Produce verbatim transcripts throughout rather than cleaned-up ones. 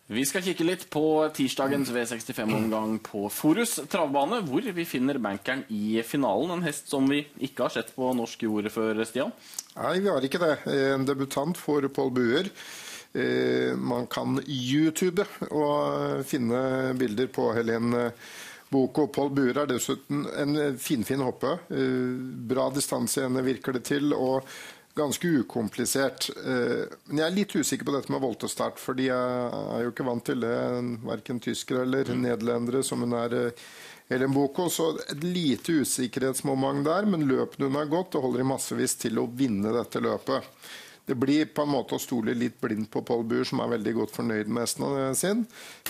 Vi skal kikke litt på tirsdagens V sekstifem-omgang på Forus travbane, hvor vi finner bankeren i finalen. En hest som vi ikke har sett på norsk jord før, Stian. Nei, vi har ikke det. En debutant for Paul Buer. Man kan YouTube og finne bilder på Helene Boko. Paul Buer er dessuten en finfin hoppe. Bra distanse igjen virker det til, og ganske ukomplisert. Men jeg er litt usikker på dette med voltestart, fordi jeg er jo ikke vant til det, hverken tyskere eller nederlendere som hun er Helene Boko, så et lite usikkerhetsmoment der, men løpet hun har gått, og holder i massevis til å vinne dette løpet. Det blir på en måte å stole litt blind på Paul Buer, som er veldig godt fornøyd med hesten sin.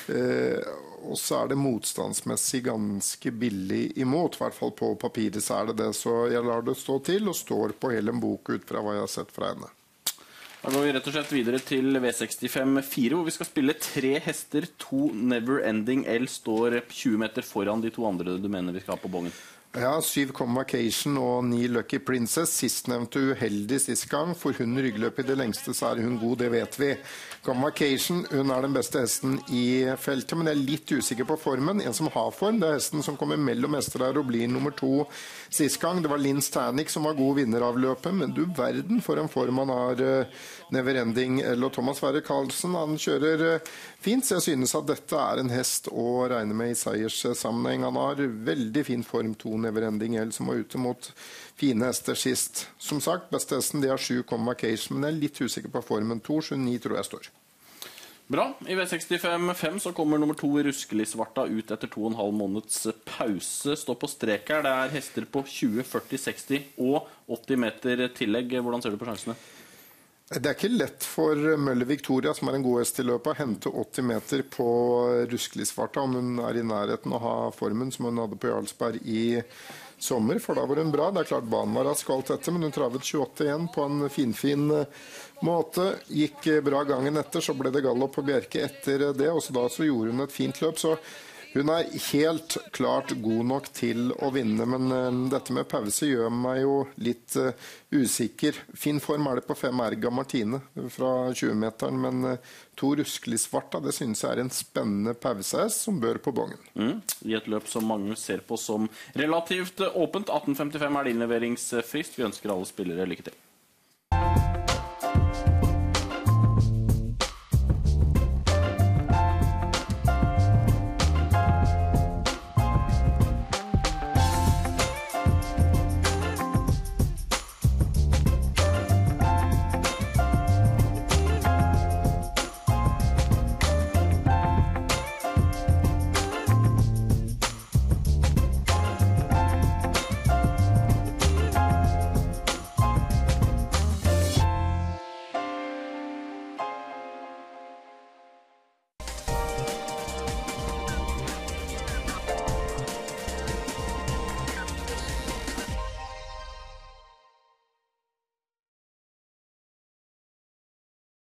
Eh, og så er det motstandsmessig ganske billig imot, i hvert fall på papiret så er det det. Så jeg lar det stå til, og står på Helene Boko ut fra hva jeg har sett fra henne. Da går vi rett og slett videre til V sekstifem fire, hvor vi skal spille tre hester. To Never Ending L står tjue meter foran de to andre du mener vi skal ha på bongen. Ja, syv Convocation og ni Lucky Princess. Sistnevnte uheldig sist gang. For hun ryggløp i det lengste, så er hun god, det vet vi. Convocation, hun er den beste hesten i feltet, men jeg er litt usikker på formen. En som har form, det er hesten som kommer mellom hester her og blir nummer to sist gang. Det var Linn Stanek som var god vinner av løpet, men du verden for en form han har. Never Ending L og Thomas Sverre Karlsen, han kjører fint, så jeg synes at dette er en hest å regne med i seierssammenheng. Han har veldig fin form, to Never Ending L, som var ute mot fine hester sist. Som sagt, beste hesten, det er sju Convocation, men jeg er litt usikker på formen. to sju ni tror jeg står. Bra. I V sekstifem fem så kommer nummer to Ruskelig Svarta ut etter to og en halv måneds pause. Står på strek her. Det er hester på tjue, førti, seksti og åtti meter tillegg. Hvordan ser du på sjansene? Det er ikke lett for Møller Victoria, som er en god hest i løpet, å hente åtti meter på Ruskelig Svarta, om hun er i nærheten å ha formen som hun hadde på Jarlsberg i sommer, for da var hun bra. Det er klart banen var rask alt dette, men hun travet tjueåtte igjen på en finfin måte. Gikk bra gangen etter, så ble det gallop på Bjerke etter det, og så da så gjorde hun et fint løp, så hun er helt klart god nok til å vinne, men uh, dette med pause gjør meg jo litt uh, usikker. Fin form er det på fem Erga Martine fra tjue-meteren, men uh, to Ruskelig Svarta, det synes jeg er en spennende pausehest som bør på bongen. Mm. I et løp som mange ser på som relativt åpent. atten femtifem er det innleveringsfrist. Vi ønsker alle spillere lykke til.